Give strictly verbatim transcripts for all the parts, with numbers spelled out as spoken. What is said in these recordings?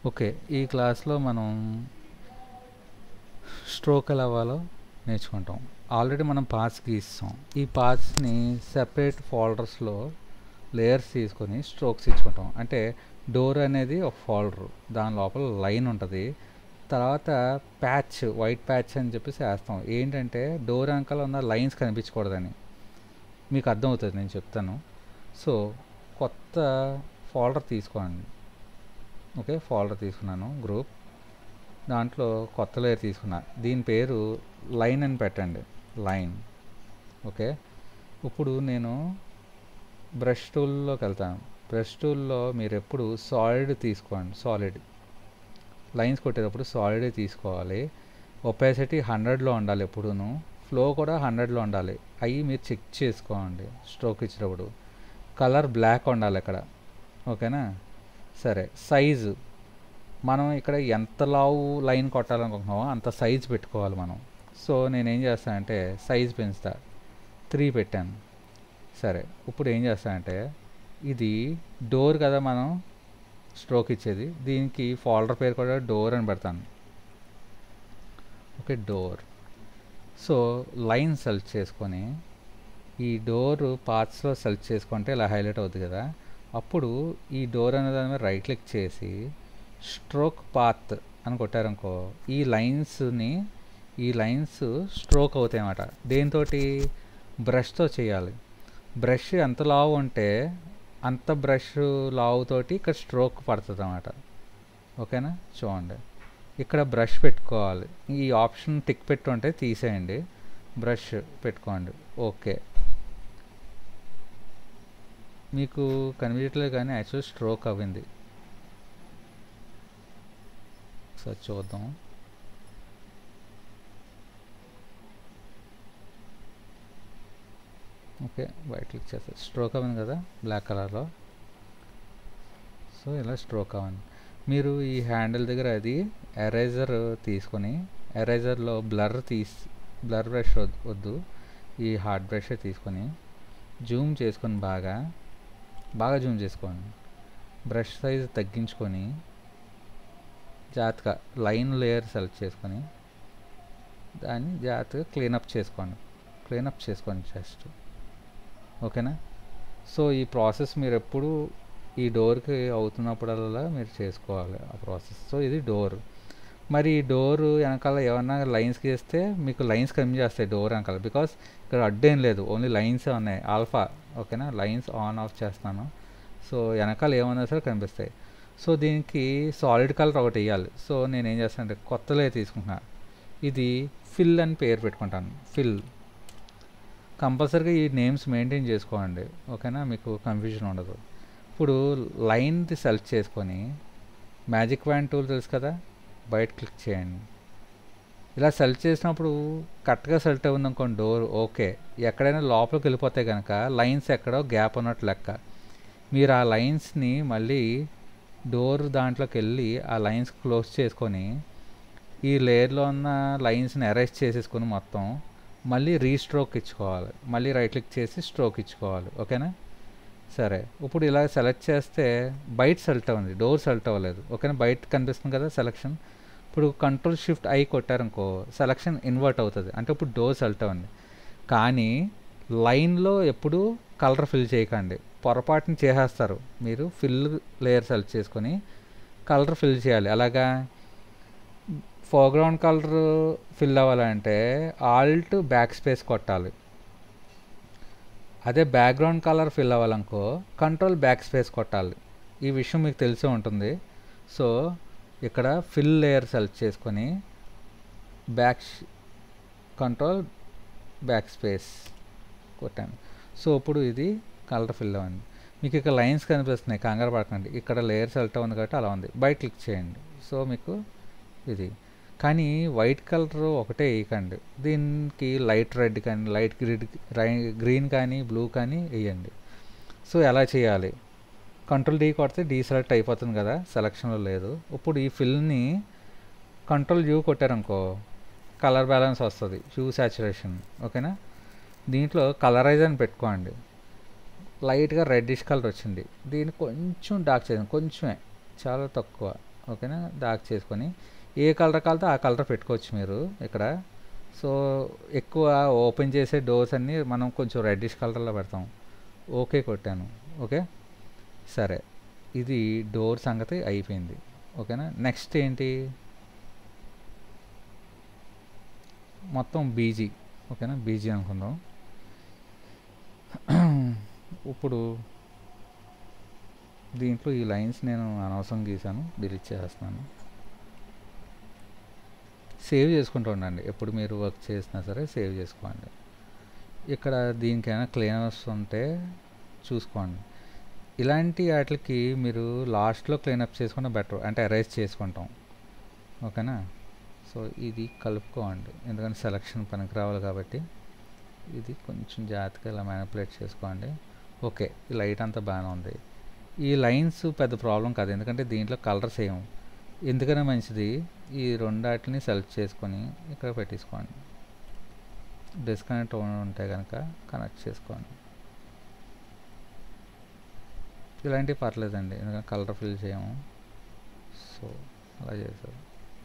Okay, ఈ క్లాస్లో మనం స్ట్రోక్ ఎలా అవ్వాలో నేర్చుకుంటాం. ఆల్రెడీ మనం పాత్స్ గీస్తాం. ఈ పాత్స్ని సెపరేట్ ఫోల్డర్స్లో లేయర్స్ తీసుకొని స్ట్రోక్స్ ఇచ్చుకుంటాం. అంటే డోర్ అనేది ఒక ఫోల్డర్, దాని లోపల లైన్ ఉంటుంది. తర్వాత ప్యాచ్, వైట్ ప్యాచ్ అని చెప్పేసి వేస్తాం. ఏంటంటే డోర్ వెనకాల ఉన్న లైన్స్ కనిపించకూడదని. మీకు అర్థమవుతుంది నేను చెప్తాను. సో కొత్త ఫోల్డర్ తీసుకోండి. ఓకే, ఫోల్డర్ తీసుకున్నాను, గ్రూప్. దాంట్లో కొత్త లేయర్ తీసుకున్నా. దీని పేరు లైన్ అని పెట్టండి, లైన్. ఓకే, ఇప్పుడు నేను బ్రష్ టూల్లోకి వెళ్తాను. బ్రష్ టూల్లో మీరు ఎప్పుడు సాలిడ్ తీసుకోండి. సాలిడ్ లైన్స్ కొట్టేటప్పుడు సాలిడే తీసుకోవాలి. ఒపాసిటీ హండ్రెడ్లో ఉండాలి ఎప్పుడూను. ఫ్లో కూడా హండ్రెడ్లో ఉండాలి. అవి మీరు చెక్ చేసుకోండి స్ట్రోక్ ఇచ్చినప్పుడు. కలర్ బ్లాక్ ఉండాలి ఇక్కడ. ఓకేనా? సరే, సైజు మనం ఇక్కడ ఎంత లావు లైన్ కొట్టాలనుకుంటున్నామో అంత సైజ్ పెట్టుకోవాలి మనం. సో నేనేం చేస్తానంటే సైజ్ పెంచుతా, త్రీ పెట్టాను. సరే, ఇప్పుడు ఏం చేస్తానంటే ఇది డోర్ కదా మనం స్ట్రోక్ ఇచ్చేది, దీనికి ఫోల్డర్ పేరు కూడా డోర్ అని పెడతాను. Okay, door. So line select చేసుకొని ఈ డోర్ పార్ట్స్లో సెలెక్ట్ చేసుకుంటే ఇలా హైలైట్ అవుతుంది కదా. అప్పుడు ఈ డోర్ అనే దాని మీద రైట్ క్లిక్ చేసి స్ట్రోక్ పాత్ అని కొట్టారనుకో, ఈ లైన్స్ని ఈ లైన్స్ స్ట్రోక్ అవుతాయి అన్నమాట. దేంతో? బ్రష్తో చేయాలి. బ్రష్ ఎంత లావు ఉంటే అంత బ్రష్ లావుతోటి ఇక్కడ స్ట్రోక్ పడుతుంది అన్నమాట. ఓకేనా? చూడండి, ఇక్కడ బ్రష్ పెట్టుకోవాలి. ఈ ఆప్షన్ టిక్ పెట్టుంటే తీసేయండి, బ్రష్ పెట్టుకోండి. ఓకే, మీకు కనిపించట్లేదు కానీ యాక్చువల్ స్ట్రోక్ అవ్వింది. ఒకసారి చూద్దాం. ఓకే, వైట్ క్లిక్ చేస్తే స్ట్రోక్ అవ్వింది కదా బ్లాక్ కలర్లో. సో ఇలా స్ట్రోక్ అవ్వండి. మీరు ఈ హ్యాండిల్ దగ్గర అది ఎరేజర్ తీసుకొని ఎరేజర్లో బ్లర్ తీసి, బ్లర్ బ్రష్ వద్దు, ఈ హార్డ్ బ్రష్ తీసుకొని జూమ్ చేసుకొని బాగా బాగా జూమ్ చేసుకోండి. బ్రష్ సైజ్ తగ్గించుకొని జాగ్రత్తగా లైన్ లేయర్ సెలెక్ట్ చేసుకొని దాన్ని జాగ్రత్తగా క్లీనప్ చేసుకోండి. క్లీనప్ చేసుకోండి జస్ట్. ఓకేనా? సో ఈ ప్రాసెస్ మీరు ఎప్పుడు ఈ డోర్కి అవుతున్నప్పుడల్లా మీరు చేసుకోవాలి ఆ ప్రాసెస్. సో ఇది డోర్. మరి ఈ డోర్ వెనకాల ఏమన్నా లైన్స్ గీస్తే మీకు లైన్స్ కమ్మి చేస్తాయి డోర్ వెనకాల, బికాస్ ఇక్కడ అడ్డేం లేదు, ఓన్లీ లైన్సే ఉన్నాయి. ఆల్ఫా. ఓకేనా? లైన్స్ ఆన్ ఆఫ్ చేస్తాను. సో వెనకాల ఏమన్నా సరే కనిపిస్తాయి. సో దీనికి సాలిడ్ కలర్ ఒకటి వేయాలి. సో నేను ఏం చేస్తానంటే కొత్తలే తీసుకుంటున్నా. ఇది ఫిల్ అని పేరు పెట్టుకుంటాను, ఫిల్. కంపల్సరీగా ఈ నేమ్స్ మెయింటైన్ చేసుకోండి. ఓకేనా? మీకు కన్ఫ్యూజన్ ఉండదు. ఇప్పుడు లైన్ది సెలెక్ట్ చేసుకొని మ్యాజిక్ వ్యాండ్ టూల్ తెలుసు కదా, బయట క్లిక్ చేయండి. ఇలా సెలెక్ట్ చేసినప్పుడు కరెక్ట్గా సెలెక్ట్ అయింది అనుకోండి డోర్, ఓకే. ఎక్కడైనా లోపలికి వెళ్ళిపోతే కనుక లైన్స్ ఎక్కడో గ్యాప్ ఉన్నట్టు లెక్క. మీరు ఆ లైన్స్ని మళ్ళీ డోర్ దాంట్లోకి వెళ్ళి ఆ లైన్స్ క్లోజ్ చేసుకొని ఈ లేయర్లో ఉన్న లైన్స్ని ఎరేజ్ చేసేసుకొని మొత్తం మళ్ళీ రీస్ట్రోక్ ఇచ్చుకోవాలి. మళ్ళీ రైట్ క్లిక్ చేసి స్ట్రోక్ ఇచ్చుకోవాలి. ఓకేనా? సరే, ఇప్పుడు ఇలా సెలెక్ట్ చేస్తే బయట సెలెక్ట్ అవ్వండి, డోర్ సెలెక్ట్ అవ్వలేదు. ఓకేనా? బయట కనిపిస్తుంది కదా సెలెక్షన్. ఇప్పుడు కంట్రోల్ షిఫ్ట్ ఐ కొట్టారనుకో సెలెక్షన్ ఇన్వర్ట్ అవుతుంది, అంటే ఇప్పుడు డోర్ సెలెక్ట్ అవ్వండి. కానీ లైన్లో ఎప్పుడు కలర్ ఫిల్ చేయకండి, పొరపాటుని చేసేస్తారు. మీరు ఫిల్ లేయర్ సెలెక్ట్ చేసుకొని కలర్ ఫిల్ చేయాలి. అలాగా ఫోర్గ్రౌండ్ కలర్ ఫిల్ అవ్వాలంటే ఆల్ట్ బ్యాక్ స్పేస్ కొట్టాలి. అదే బ్యాక్గ్రౌండ్ కలర్ ఫిల్ అవ్వాలనుకో కంట్రోల్ బ్యాక్ స్పేస్ కొట్టాలి. ఈ విషయం మీకు తెలిసే ఉంటుంది. సో ఇక్కడ ఫిల్ లేయర్ సెలెక్ట్ చేసుకొని బ్యాక్ కంట్రోల్ బ్యాక్ స్పేస్ కొట్టాను. సో ఇప్పుడు ఇది కలర్ ఫిల్ అవ్వండి. మీకు ఇక్కడ లైన్స్ కనిపిస్తున్నాయి, కంగారు పడకండి. ఇక్కడ లేయర్ సెలెక్ట్ అవ్వండి కాబట్టి అలా ఉంది. బయట క్లిక్ చేయండి. సో మీకు ఇది. కానీ వైట్ కలర్ ఒకటే వేయకండి, దీనికి లైట్ రెడ్ కానీ లైట్ గ్రీన్ గ్రీన్ కానీ బ్లూ కానీ వేయండి. సో ఎలా చేయాలి? కంట్రోల్ డీ కొడితే డీ సెలెక్ట్ అయిపోతుంది కదా, సెలక్షన్లో లేదు. ఇప్పుడు ఈ ఫిల్ని కంట్రోల్ యూ కొట్టారనుకో కలర్ బ్యాలెన్స్ వస్తుంది, హ్యూ సాచురేషన్. ఓకేనా? దీంట్లో కలరైజ్ అని పెట్టుకోండి. లైట్గా రెడ్డిష్ కలర్ వచ్చింది, దీన్ని కొంచెం డార్క్ చేయండి, కొంచెమే, చాలా తక్కువ. ఓకేనా, డార్క్ చేసుకొని ఏ కలర్ కావాలితే ఆ కలర్ పెట్టుకోవచ్చు మీరు ఇక్కడ. సో ఎక్కువ ఓపెన్ చేసే డోర్స్ అన్నీ మనం కొంచెం రెడ్డిష్ కలర్లో పెడతాం. ఓకే కొట్టాను. ఓకే సరే, ఇది డోర్ సంగతి అయిపోయింది. ఓకేనా, నెక్స్ట్ ఏంటి, మొత్తం బీజీ. ఓకేనా, బీజీ అనుకుందాం. ఇప్పుడు దీంట్లో ఈ లైన్స్ నేను అనవసరం గీసాను, డిలీట్ చేస్తున్నాను. సేవ్ చేసుకుంటూ ఉండండి, ఎప్పుడు మీరు వర్క్ చేసినా సరే సేవ్ చేసుకోండి. ఇక్కడ దీనికైనా క్లీనర్స్ ఉంటే చూసుకోండి. ఇలాంటి వాటికి మీరు లాస్ట్లో క్లీనప్ చేసుకుంటే బెటర్, అంటే ఎరేజ్ చేసుకుంటాం. ఓకేనా, సో ఇది కలుపుకోండి, ఎందుకంటే సెలక్షన్ పనికి రావాలి కాబట్టి ఇది కొంచెం జాగ్రత్తగా ఇలా మ్యానిపులేట్ చేసుకోండి. ఓకే, ఈ లైట్ అంతా బాగానే ఉంది. ఈ లైన్స్ పెద్ద ప్రాబ్లం కాదు, ఎందుకంటే దీంట్లో కలర్స్ ఏం, ఎందుకనే మంచిది ఈ రెండాటిని సెలెక్ట్ చేసుకొని ఇక్కడ పెట్టేసుకోండి. డిస్కనెక్ట్ ఉంటే కనుక కనెక్ట్ చేసుకోండి. ఇలాంటివి పర్లేదండి, ఎందుకంటే కలర్ ఫిల్ చేయము. సో అలా చేశారు.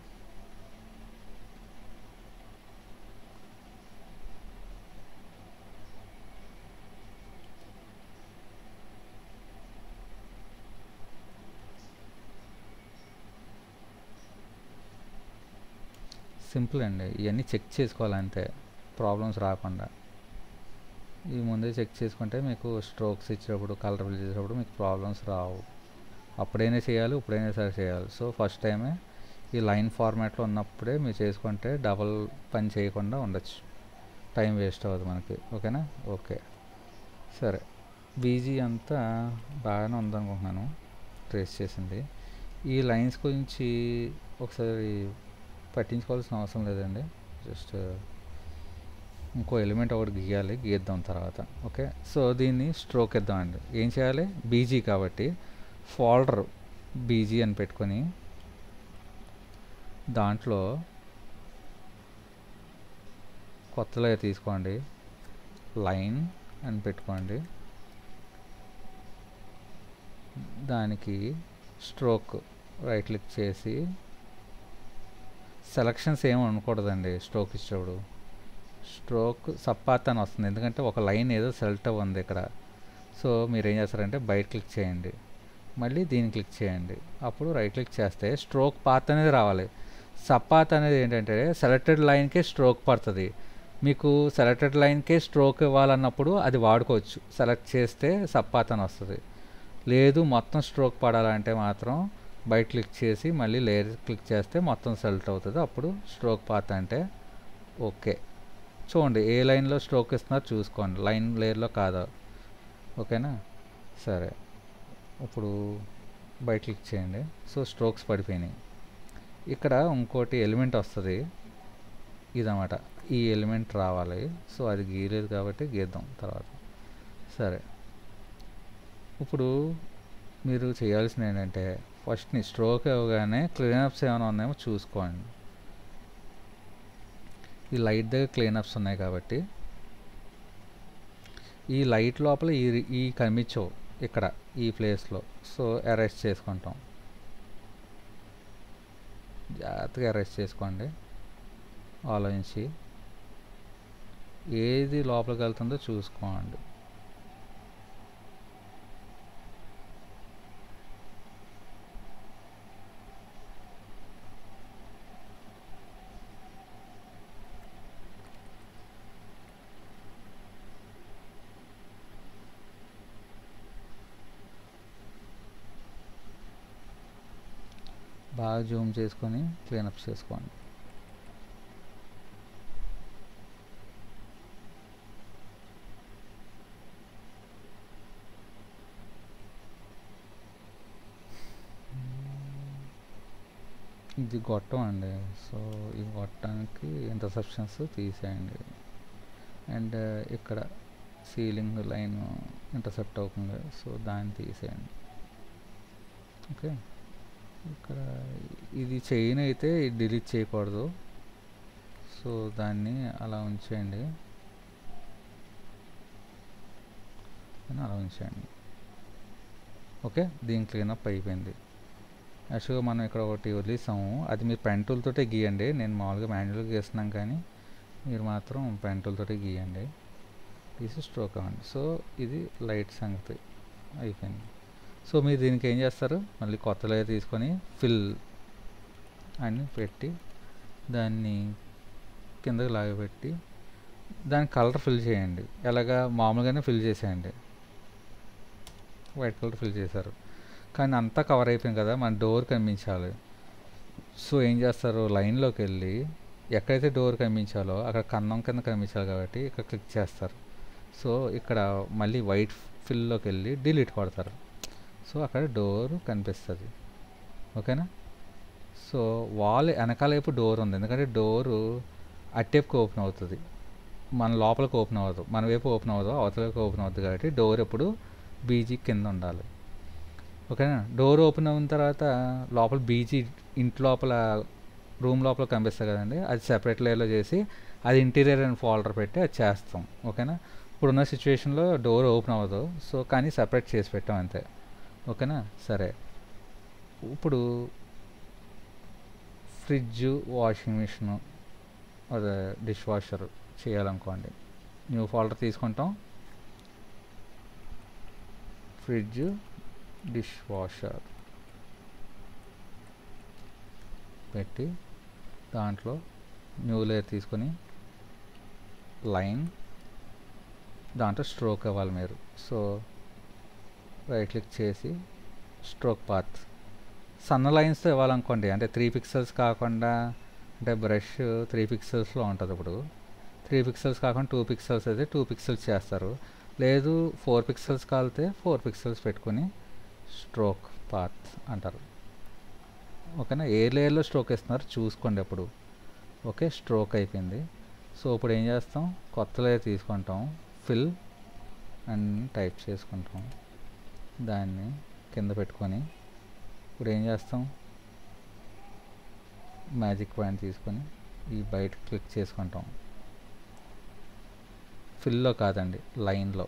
సింపుల్ అండి, ఇవన్నీ చెక్ చేసుకోవాలంటే ప్రాబ్లమ్స్ రాకుండా. ఈ ముందే చెక్ చేసుకుంటే మీకు స్ట్రోక్స్ ఇచ్చేటప్పుడు, కలర్ ఫిల్ చేసేటప్పుడు మీకు ప్రాబ్లమ్స్ రావు. అప్పుడైనా చేయాలి, ఇప్పుడైనా సరే చేయాలి. సో ఫస్ట్ టైమే ఈ లైన్ ఫార్మాట్లో ఉన్నప్పుడే మీరు చేసుకుంటే డబల్ పని చేయకుండా ఉండొచ్చు, టైం వేస్ట్ అవ్వదు మనకి. ఓకేనా, ఓకే సరే. బీజీ అంతా బాగానే ఉందనుకుంటున్నాను ట్రేస్ చేసింది. ఈ లైన్స్ గురించి ఒకసారి పట్టించుకోవాల్సిన అవసరం లేదండి, జస్ట్ ఇంకో ఎలిమెంట్ ఒకటి గీయాలి, గీద్దాం తర్వాత. ఓకే, సో దీన్ని స్ట్రోక్ ఇద్దామండి. ఏం చేయాలి, బీజీ కాబట్టి ఫోల్డర్ బీజీ అని పెట్టుకొని దాంట్లో కొత్తలో తీసుకోండి, లైన్ అని పెట్టుకోండి, దానికి స్ట్రోక్ రైట్ క్లిక్ చేసి, సెలక్షన్స్ ఏమి ఉండకూడదండి స్ట్రోక్ ఇచ్చేప్పుడు. స్ట్రోక్ సబ్పాత్ అని వస్తుంది, ఎందుకంటే ఒక లైన్ ఏదో సెలెక్ట్ అవ్వంది ఇక్కడ. సో మీరు ఏం చేస్తారంటే బయట క్లిక్ చేయండి, మళ్ళీ దీన్ని క్లిక్ చేయండి, అప్పుడు రైట్ క్లిక్ చేస్తే స్ట్రోక్ పాత్ అనేది రావాలి. సబ్పాత్ అనేది ఏంటంటే సెలెక్టెడ్ లైన్కే స్ట్రోక్ పడుతుంది. మీకు సెలెక్టెడ్ లైన్కే స్ట్రోక్ ఇవ్వాలన్నప్పుడు అది వాడుకోవచ్చు, సెలెక్ట్ చేస్తే సబ్పాత్ అని వస్తుంది. లేదు మొత్తం స్ట్రోక్ పడాలంటే మాత్రం బయట క్లిక్ చేసి మళ్ళీ లేయర్ క్లిక్ చేస్తే మొత్తం సెలెక్ట్ అవుతుంది, అప్పుడు స్ట్రోక్ పాత్ అంటే. ఓకే, చూడండి ఏ లైన్లో స్ట్రోక్ ఇస్తున్నారో చూసుకోండి, లైన్ లేయర్లో కాదా. ఓకేనా, సరే ఇప్పుడు బయట క్లిక్ చేయండి. సో స్ట్రోక్స్ పడిపోయినాయి. ఇక్కడ ఇంకోటి ఎలిమెంట్ వస్తుంది, ఇదన్నమాట, ఈ ఎలిమెంట్ రావాలి. సో అది గీయలేదు కాబట్టి గీద్దాం తర్వాత. సరే, ఇప్పుడు మీరు చేయాల్సింది ఏంటంటే ఫస్ట్ని స్ట్రోక్ ఇవ్వగానే క్లీనప్స్ ఏమైనా ఉన్నాయేమో చూసుకోండి. ఈ లైట్ దగ్గర క్లీనప్స్ ఉన్నాయి కాబట్టి ఈ లైట్ లోపల ఈ ఈ కనిపించవు ఇక్కడ ఈ ప్లేస్లో. సో అరెస్ట్ చేసుకుంటాం, జాగ్రత్తగా అరెస్ట్ చేసుకోండి, ఆలోచించి ఏది లోపలికి వెళ్తుందో చూసుకోండి. బాగా జూమ్ చేసుకొని క్లీనప్ చేసుకోండి. ఇది గొట్టం అండి, సో ఈ గొట్టానికి ఇంటర్సెప్షన్స్ తీసేయండి. అండ్ ఇక్కడ సీలింగ్ లైన్ ఇంటర్సెప్ట్ అవుతుంది, సో దాన్ని తీసేయండి. ఓకే, ఇక్కడ ఇది చైన్ అయితే డిలీట్ చేయకూడదు, సో దాన్ని అలా ఉంచేయండి, అలా ఉంచేయండి. ఓకే, దీని క్లీనప్ అయిపోయింది. యాక్చువల్గా మనం ఇక్కడ ఒకటి వదిలేసాము, అది మీరు పెన్ టూల్తోటే గీయండి. నేను మామూలుగా మాన్యువల్గా గీస్తున్నాం, కానీ మీరు మాత్రం పెన్ టూల్తోటే గీయండి. తీసి స్ట్రోక్ అవ్వండి. సో ఇది లైట్ సంగతి అయిపోయింది. సో మీరు దీనికి ఏం చేస్తారు, మళ్ళీ కొత్త లేయర్ తీసుకొని ఫిల్ అని పెట్టి దాన్ని కిందకి లాగబెట్టి దాని కలర్ ఫిల్ చేయండి. ఎలాగా మామూలుగానే ఫిల్ చేసేయండి. వైట్ కలర్ ఫిల్ చేశారు, కానీ అంతా కవర్ అయిపోయింది కదా, మన డోర్ కనిపించాలి. సో ఏం చేస్తారు, లైన్లోకి వెళ్ళి ఎక్కడైతే డోర్ కనిపించాలో అక్కడ కన్నం కింద కనిపించాలి కాబట్టి ఇక్కడ క్లిక్ చేస్తారు. సో ఇక్కడ మళ్ళీ వైట్ ఫిల్లోకి వెళ్ళి డిలీట్ కొడతారు. సో అక్కడ డోర్ కనిపిస్తుంది. ఓకేనా. సో వాల్ వెనకాల వైపు డోర్ ఉంది, ఎందుకంటే డోరు అట్టేపుకి ఓపెన్ అవుతుంది, మన లోపలికి ఓపెన్ అవ్వదు, మన వైపు ఓపెన్ అవ్వదు, అవతల వైపు ఓపెన్ అవుతుంది. కాబట్టి డోర్ ఎప్పుడు బీజీ కింద ఉండాలి. ఓకేనా. డోర్ ఓపెన్ అయిన తర్వాత లోపల బీజీ ఇంటి లోపల రూమ్ లోపల కనిపిస్తుంది కదండి, అది సెపరేట్ లేయర్లో చేసి అది ఇంటీరియర్ అండ్ ఫోల్డర్ పెట్టి అది చేస్తాం. ఓకేనా. ఇప్పుడున్న సిచ్యువేషన్లో డోర్ ఓపెన్ అవ్వదు, సో కానీ సెపరేట్ చేసి పెట్టాం అంతే. ఓకేనా. సరే, ఇప్పుడు ఫ్రిడ్జ్, వాషింగ్ మిషన్, అదే డిష్ వాషర్ చేయాలనుకోండి, న్యూ ఫోల్డర్ తీసుకుంటాం, ఫ్రిడ్జ్, డిష్ వాషర్ పెట్టి దాంట్లో న్యూ లేయర్ తీసుకొని లైన్, దాంట్లో స్ట్రోక్ అవ్వాలి మీరు. సో రైట్ క్లిక్ చేసి స్ట్రోక్ పాత్ సన్న లైన్స్తో ఇవ్వాలనుకోండి, అంటే త్రీ పిక్సెల్స్ కాకుండా, అంటే బ్రష్ త్రీ పిక్సెల్స్లో ఉంటుంది. ఇప్పుడు త్రీ పిక్సెల్స్ కాకుండా టూ పిక్సెల్స్ అయితే టూ పిక్సెల్స్ చేస్తారు, లేదు ఫోర్ పిక్సెల్స్ కాలితే ఫోర్ పిక్సెల్స్ పెట్టుకొని స్ట్రోక్ పాత్ అంటారు. ఓకేనా. ఏ లేయర్లో స్ట్రోక్ ఇస్తున్నారు చూసుకోండి అప్పుడు. ఓకే, స్ట్రోక్ అయిపోయింది. సో ఇప్పుడు ఏం చేస్తాం, కొత్త లేయర్ తీసుకుంటాం, ఫిల్ అని టైప్ చేసుకుంటాం, దాన్ని కింద పెట్టుకొని ఇప్పుడు ఏం చేస్తాం, మ్యాజిక్ పాయింట్ తీసుకొని ఈ బయట క్లిక్ చేసుకుంటాం. ఫిల్లో కాదండి, లైన్లో.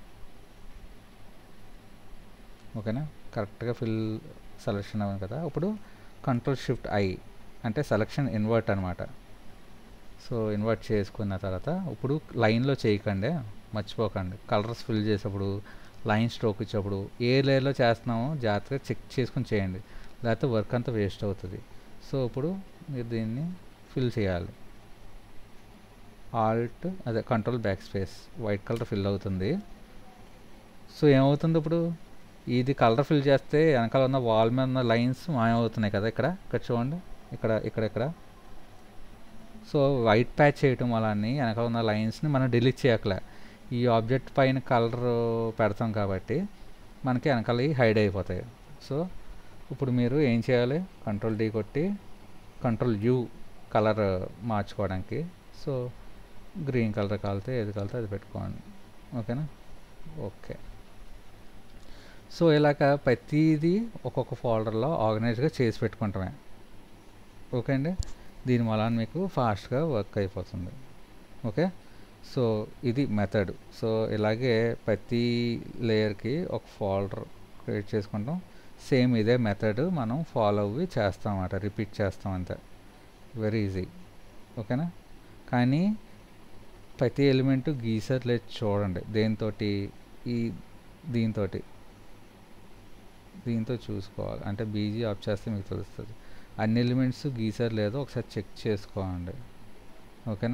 ఓకేనా. కరెక్ట్గా ఫిల్ సెలెక్షన్ అవ్వను కదా. ఇప్పుడు కంట్రోల్ షిఫ్ట్ ఐ అంటే సెలెక్షన్ ఇన్వర్ట్ అనమాట. సో ఇన్వర్ట్ చేసుకున్న తర్వాత ఇప్పుడు లైన్లో చేయకండి, మర్చిపోకండి. కలర్స్ ఫిల్ చేసేప్పుడు, లైన్ స్ట్రోక్ ఇచ్చేప్పుడు ఏ లేయర్లో చేస్తున్నామో జాగ్రత్తగా చెక్ చేసుకుని చేయండి, లేకపోతే వర్క్ అంతా వేస్ట్ అవుతుంది. సో ఇప్పుడు మీరు దీన్ని ఫిల్ చేయాలి. ఆల్ట్ అదే control backspace, white colour fill అవుతుంది. సో ఏమవుతుంది ఇప్పుడు, ఇది కలర్ ఫిల్ చేస్తే వెనకాల ఉన్న వాల్ మీద ఉన్న లైన్స్ మాయమవుతున్నాయి కదా. ఇక్కడ ఇక్కడ చూడండి, ఇక్కడ ఇక్కడ ఇక్కడ సో వైట్ ప్యాచ్ చేయటం వలన వెనకాల ఉన్న లైన్స్ని మనం డిలీట్ చేయకలే, ఈ ఆబ్జెక్ట్ పైన కలర్ పెడతాం కాబట్టి మనకి వెనకాల హైడ్ అయిపోతాయి. సో ఇప్పుడు మీరు ఏం చేయాలి, కంట్రోల్ డి కొట్టి కంట్రోల్ యూ కలర్ మార్చుకోవడానికి. సో గ్రీన్ కలర్ కాలితే ఏది కాలితే అది పెట్టుకోండి. ఓకేనా. ఓకే. సో ఇలాగ ప్రతిదీ ఒక్కొక్క ఫోల్డర్లో ఆర్గనైజ్గా చేసి పెట్టుకుంటామే. ఓకే అండి. దీని వలన మీకు ఫాస్ట్గా వర్క్ అయిపోతుంది. ఓకే. సో ఇది మెథడ్. సో ఇలాగే ప్రతి లేయర్కి ఒక ఫోల్డర్ క్రియేట్ చేసుకుంటాం. సేమ్ ఇదే మెథడ్ మనం ఫాలో అవ్వి చేస్తాం అన్నమాట, రిపీట్ చేస్తాం అంతే. Very easy. ఓకేనా. కానీ ప్రతి ఎలిమెంట్ గీసర్ లేదు చూడండి, దేంతో ఈ దీంతో దీంతో చూసుకోవాలి, అంటే బీజీ ఆఫ్ చేస్తే మీకు తెలుస్తుంది. అన్ని ఎలిమెంట్స్ గీసర్ లేదో ఒకసారి చెక్ చేసుకోండి. ఓకేనా.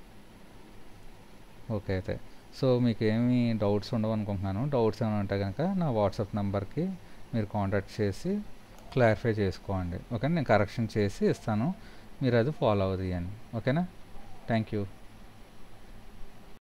ఓకే అయితే సో మీకు ఏమి డౌట్స్ ఉండవు అనుకుంటున్నాను. డౌట్స్ ఏమైనా ఉంటే కనుక నా వాట్సాప్ నెంబర్కి మీరు కాంటాక్ట్ చేసి క్లారిఫై చేసుకోండి. ఓకే, నేను కరెక్షన్ చేసి ఇస్తాను, మీరు అది ఫాలో అవుతాయండి. ఓకేనా. Thank you.